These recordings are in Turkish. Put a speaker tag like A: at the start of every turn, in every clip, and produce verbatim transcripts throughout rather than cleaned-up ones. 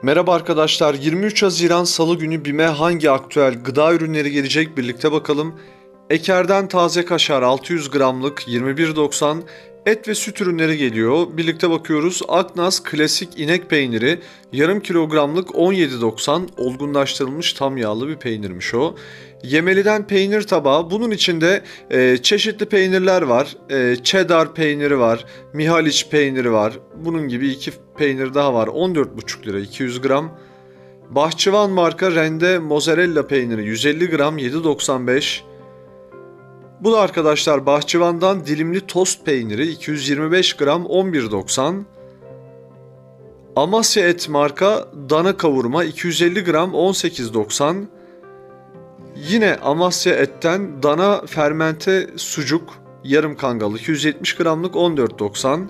A: Merhaba arkadaşlar, yirmi üç Haziran Salı günü BİM'e hangi aktüel gıda ürünleri gelecek birlikte bakalım. Eker'den taze kaşar altı yüz gramlık yirmi bir doksan, et ve süt ürünleri geliyor. Birlikte bakıyoruz. Aknas klasik inek peyniri yarım kilogramlık on yedi doksan, olgunlaştırılmış tam yağlı bir peynirmiş o. Yemeli'den peynir tabağı. Bunun içinde e, çeşitli peynirler var. E, cheddar peyniri var, Mihaliç peyniri var. Bunun gibi iki peynir daha var. on dört buçuk lira iki yüz gram. Bahçıvan marka rende mozzarella peyniri yüz elli gram yedi doksan beş. Bu da arkadaşlar Bahçıvan'dan dilimli tost peyniri iki yüz yirmi beş gram on bir doksan. Amasya et marka dana kavurma iki yüz elli gram on sekiz doksan. Yine Amasya etten dana fermente sucuk yarım kangal iki yüz yetmiş gramlık on dört doksan.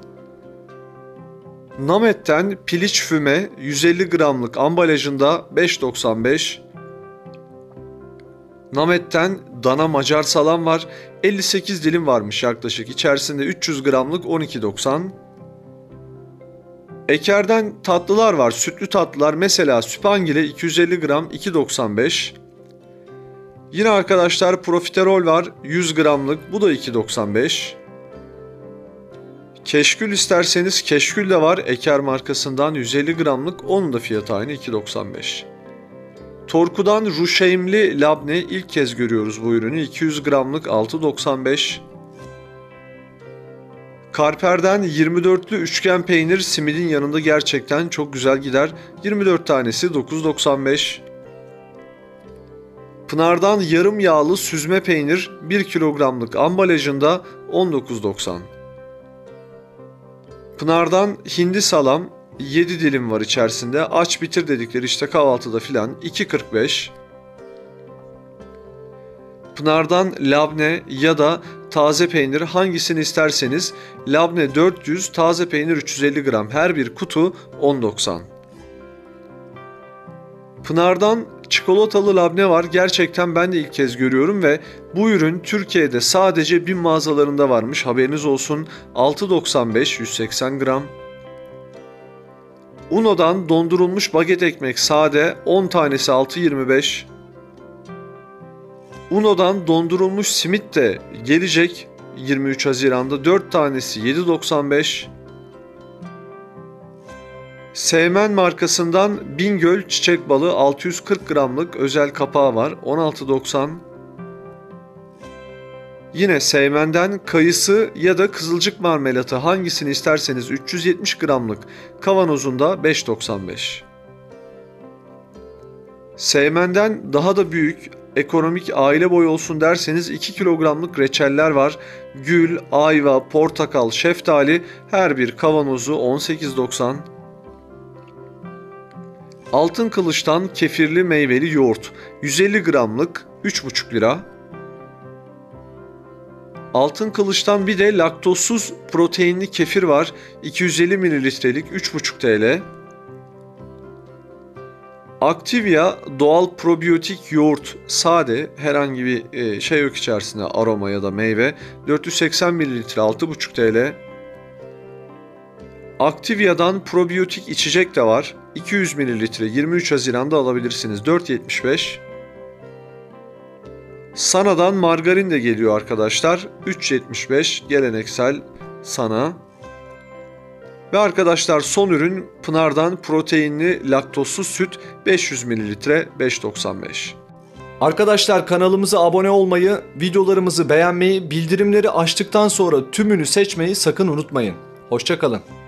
A: Namet'ten piliç füme yüz elli gramlık ambalajında beş doksan beş. Namet'ten dana Macar salam var. elli sekiz dilim varmış yaklaşık. İçerisinde üç yüz gramlık on iki doksan. Eker'den tatlılar var. Sütlü tatlılar mesela Süpangile iki yüz elli gram iki doksan beş. Yine arkadaşlar profiterol var yüz gramlık, bu da iki doksan beş. Keşkül isterseniz keşkül de var Eker markasından yüz elli gramlık, onun da fiyatı aynı iki doksan beş. Torku'dan ruşeimli labne ilk kez görüyoruz bu ürünü, iki yüz gramlık altı doksan beş. Karper'den yirmi dörtlü üçgen peynir simidin yanında gerçekten çok güzel gider. yirmi dört tanesi dokuz doksan beş. Pınar'dan yarım yağlı süzme peynir bir kilogramlık ambalajında on dokuz doksan. Pınar'dan hindi salam yedi dilim var içerisinde. Aç bitir dedikleri işte kahvaltıda filan iki kırk beş. Pınar'dan labne ya da taze peynir hangisini isterseniz labne dört yüz, taze peynir üç yüz elli gram, her bir kutu on doksan. Pınar'dan çikolatalı labne var. Gerçekten ben de ilk kez görüyorum ve bu ürün Türkiye'de sadece BİM mağazalarında varmış. Haberiniz olsun. altı doksan beş yüz seksen gram. Uno'dan dondurulmuş baget ekmek sade on tanesi altı yirmi beş. Uno'dan dondurulmuş simit de gelecek yirmi üç Haziran'da dört tanesi yedi doksan beş. Seymen markasından Bingöl çiçek balığı altı yüz kırk gramlık özel kapağı var on altı doksan. Yine Seymen'den kayısı ya da kızılcık marmelatı hangisini isterseniz üç yüz yetmiş gramlık kavanozunda beş doksan beş. Seymen'den daha da büyük ekonomik aile boyu olsun derseniz iki kilogramlık reçeller var. Gül, ayva, portakal, şeftali, her bir kavanozu on sekiz doksan. Altın Kılıç'tan kefirli meyveli yoğurt yüz elli gramlık üç buçuk lira. Altın Kılıç'tan bir de laktozsuz proteinli kefir var iki yüz elli mililitrelik üç buçuk TL. Activia doğal probiyotik yoğurt sade, herhangi bir şey yok içerisinde, aroma ya da meyve, dört yüz seksen mililitre altı buçuk TL. Activia'dan probiyotik içecek de var. iki yüz mililitre yirmi üç Haziran'da alabilirsiniz. dört yetmiş beş. Sana'dan margarin de geliyor arkadaşlar. üç yetmiş beş geleneksel Sana. Ve arkadaşlar son ürün Pınar'dan proteinli laktozsuz süt beş yüz mililitre beş doksan beş.
B: Arkadaşlar kanalımıza abone olmayı, videolarımızı beğenmeyi, bildirimleri açtıktan sonra tümünü seçmeyi sakın unutmayın. Hoşça kalın.